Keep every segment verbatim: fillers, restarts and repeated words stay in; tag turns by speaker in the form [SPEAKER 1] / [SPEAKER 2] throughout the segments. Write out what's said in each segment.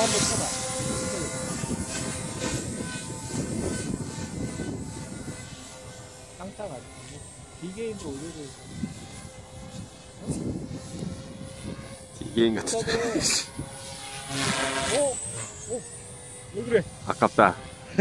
[SPEAKER 1] 한번 쳐봐. 깡따가 디게임도 올려줘.
[SPEAKER 2] 디게임 같은.
[SPEAKER 1] 오! 오! 왜 그래?
[SPEAKER 2] 아깝다.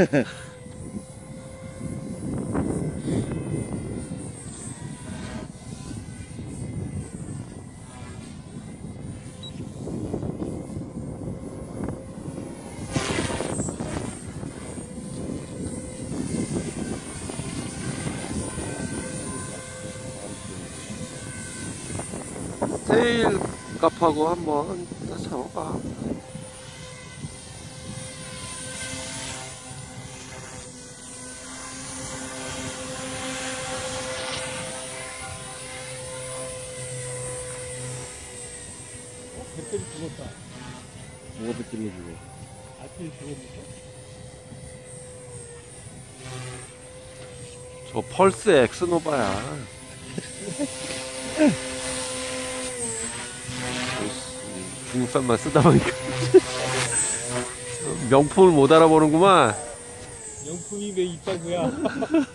[SPEAKER 2] 테일 값하고 한번 잡아봐.
[SPEAKER 1] 어? 배터리 죽었다.
[SPEAKER 3] 뭐가 배터리가 죽어?
[SPEAKER 1] 배터리 죽었는데?
[SPEAKER 2] 저 펄스 엑스노바야. 중국산만 쓰다 보니까 명품을 못 알아보는구만.
[SPEAKER 1] 명품이 왜 있다고야?